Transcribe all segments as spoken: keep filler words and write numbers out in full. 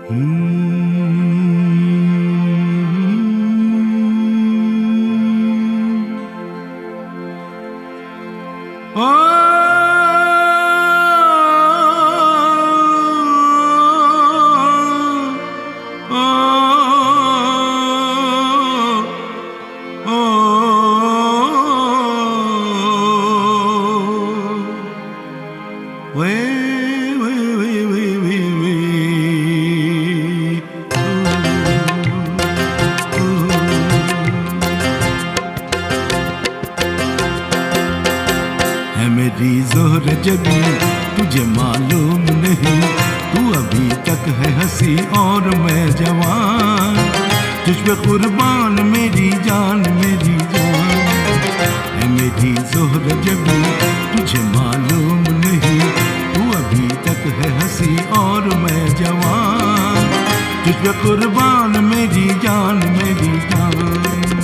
मेरी ज़ोहरा जबी तुझे मालूम नहीं, तू अभी तक है हंसी और मैं जवान। तुझ पे कुर्बान मेरी जान मेरी जान है मेरी ज़ोहरा जबी तुझे मालूम नहीं, तू अभी तक है हंसी और मैं जवान। तुझ पे कुर्बान मेरी जान मेरी जान।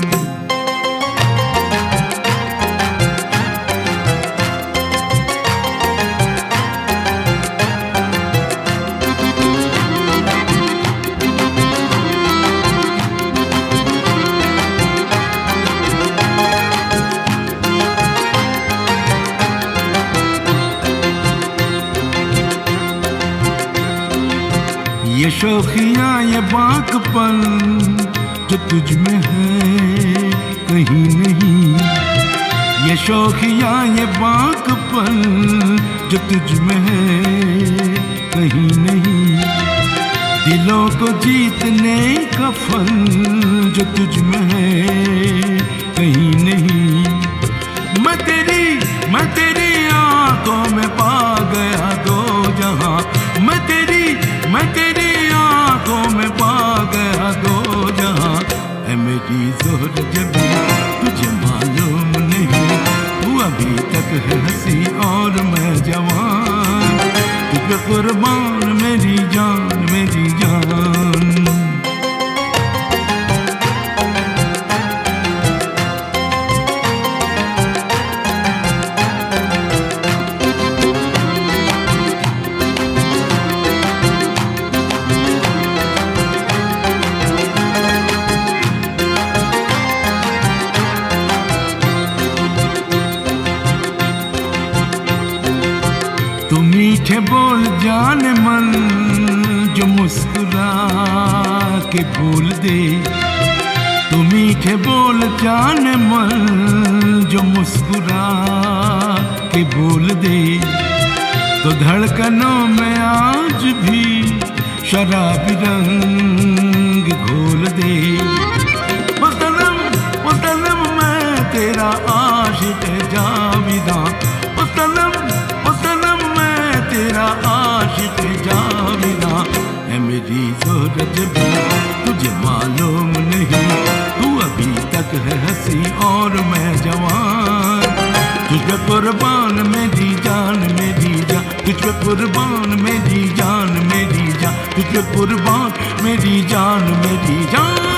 ये शौखिया ये बाकपन जो तुझ में है कहीं नहीं, ये शौखिया ये बाकपन जो तुझ में है कहीं नहीं। दिलों को जीतने का फन जो तुझ में है कहीं नहीं। मैं तेरी मैं तेरी आंखों में पा गया दो जहां, मैं तेरी मैं तेरी आंखों में पा गया दो जहां। है मेरी ज़ोहरा जबी तुझे मालूम नहीं, तू अभी तक है हंसी और मैं जवान। तुझे कुर्बान मेरी जान मेरी जान। तू मीठे बोल जाने मन जो मुस्कुरा के बोल दे, तू मीठे बोल जाने मन जो मुस्कुरा के बोल दे। तो धड़कनों में आज भी शराबी रंग घोल दे। ओ सनम ओ सनम मैं तेरा आशिक जाविदा, ओ सनम ओ सनम मैं तेरा आशिक जाविदा। है मेरी ज़ोहरा जबी तुझे मालूम नहीं, तू अभी तक है हंसी और मैं जवान। तुझ पे कुर्बान मेरी जान मेरी जान, तुझ पे कुर्बान मेरी जान मेरी जान, तुझ पे कुर्बान मेरी जान मेरी जान।